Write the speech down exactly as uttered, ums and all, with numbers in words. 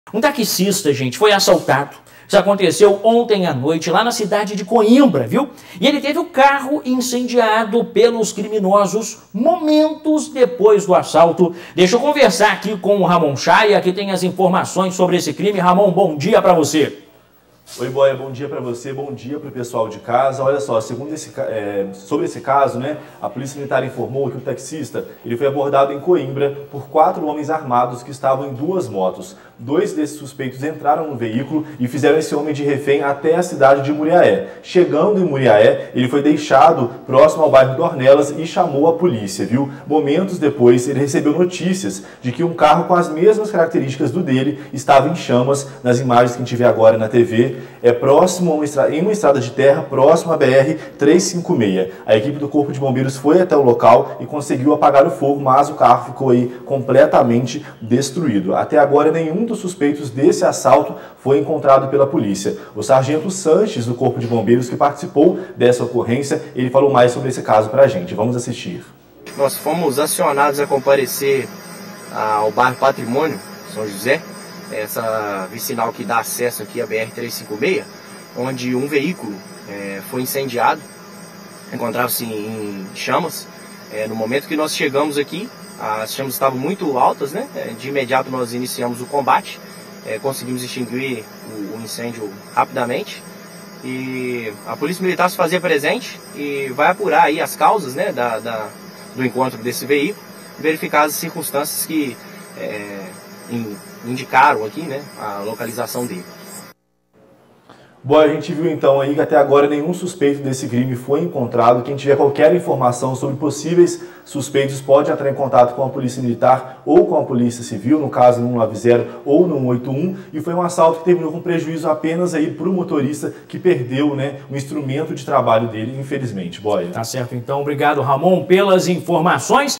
Um taxista, gente, foi assaltado. Isso aconteceu ontem à noite lá na cidade de Coimbra, viu? E ele teve o carro incendiado pelos criminosos momentos depois do assalto. Deixa eu conversar aqui com o Ramon Chaia, que tem as informações sobre esse crime. Ramon, bom dia para você. Oi, Boia, bom dia para você, bom dia para o pessoal de casa. Olha só, segundo esse, é, sobre esse caso, né, a Polícia Militar informou que o taxista ele foi abordado em Coimbra por quatro homens armados que estavam em duas motos. Dois desses suspeitos entraram no veículo e fizeram esse homem de refém até a cidade de Muriaé. Chegando em Muriaé, ele foi deixado próximo ao bairro Dornelas e chamou a polícia, viu? Momentos depois, ele recebeu notícias de que um carro com as mesmas características do dele estava em chamas. Nas imagens que a gente vê agora na T V, é próximo a uma estrada, em uma estrada de terra, próximo à B R trezentos e cinquenta e seis. A equipe do Corpo de Bombeiros foi até o local e conseguiu apagar o fogo, mas o carro ficou aí completamente destruído. Até agora, nenhum dos suspeitos desse assalto foi encontrado pela polícia. O sargento Sanches, do Corpo de Bombeiros, que participou dessa ocorrência, ele falou mais sobre esse caso pra gente. Vamos assistir. Nós fomos acionados a comparecer ao bairro Patrimônio, São José, essa vicinal que dá acesso aqui à B R trezentos e cinquenta e seis, onde um veículo é, foi incendiado, encontrava-se em chamas. É, no momento que nós chegamos aqui, as chamas estavam muito altas, né? De imediato nós iniciamos o combate, é, conseguimos extinguir o, o incêndio rapidamente e a Polícia Militar se fazia presente e vai apurar aí as causas, né, da, da, do encontro desse veículo, verificar as circunstâncias que é, indicaram aqui, né, a localização dele. Bom, a gente viu então aí que até agora nenhum suspeito desse crime foi encontrado. Quem tiver qualquer informação sobre possíveis suspeitos pode entrar em contato com a Polícia Militar ou com a Polícia Civil, no caso no um nove zero ou no um oito um. E foi um assalto que terminou com prejuízo apenas aí para o motorista que perdeu, né, o instrumento de trabalho dele, infelizmente. Boia. Tá certo, então. Obrigado, Ramon, pelas informações.